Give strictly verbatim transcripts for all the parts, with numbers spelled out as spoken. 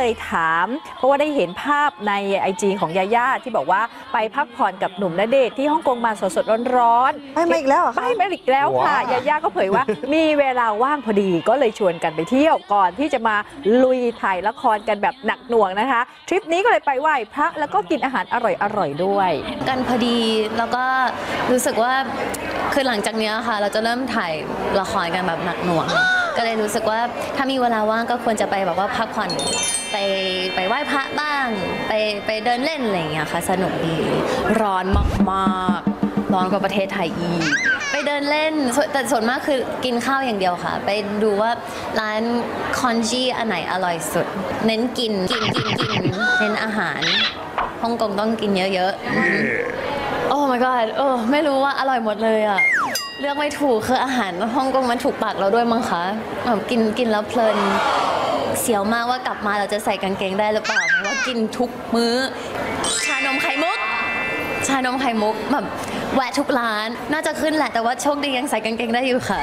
เลยถามเพราะว่าได้เห็นภาพในไอจีของยาย่าที่บอกว่าไปพักผ่อนกับหนุ่มณเดชน์ที่ฮ่องกงมาสดๆร้อนๆไปมาอีกแล้วเหรอคะไปมาอีกแล้วค่ะยาย่าก็เผยว่ามีเวลาว่างพอดีก็เลยชวนกันไปเที่ยวก่อนที่จะมาลุยถ่ายละครกันแบบหนักหน่วงนะคะทริปนี้ก็เลยไปไหว้พระแล้วก็กินอาหารอร่อยๆด้วยกันพอดีแล้วก็รู้สึกว่าคือหลังจากนี้ค่ะเราจะเริ่มถ่ายละครกันแบบหนักหน่วงก็เลยรู้สึกว่าถ้ามีเวลาว่างก็ควรจะไปแบบว่าพักผ่อนไปไปไหว้พระบ้างไปไปเดินเล่นอะไรอย่างเงี้ยค่ะสนุกดีร้อนมากๆร้อนกว่าประเทศไทยอีกไปเดินเล่นแต่ส่วนมากคือกินข้าวอย่างเดียวค่ะไปดูว่าร้านคอนจีอันไหนอร่อยสุดเน้นกินกินกินกินเน้นอาหารฮ่องกงต้องกินเยอะๆโอ้ my god โอ้ไม่รู้ว่าอร่อยหมดเลยอ่ะเลือกไม่ถูกคืออาหารฮ่องกงมันถูกปากเราด้วยมั้งคะแบบกินกินแล้วเพลินเสียวมากว่ากลับมาเราจะใส่กางเกงได้หรือเปล่าเพราะว่ากินทุกมื้อชานมไข่มุกชานมไข่มุกแบบแวะทุกร้านน่าจะขึ้นแหละแต่ว่าโชคดียังใส่กางเกงได้อยู่ค่ะ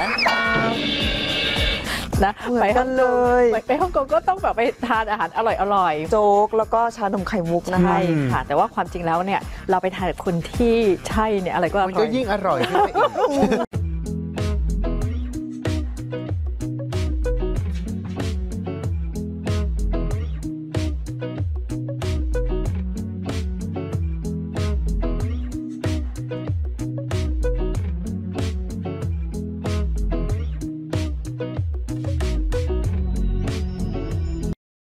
นะไปฮ่องกงไปฮ่องกงก็ต้องแบบไปทานอาหารอร่อยๆโจ๊กแล้วก็ชานมไข่มุกนะคะใช่ค่ะแต่ว่าความจริงแล้วเนี่ยเราไปทานกับคนที่ใช่เนี่ยอะไรก็อร่อยมันก็ยิ่งอร่อยขึ้นไปอีก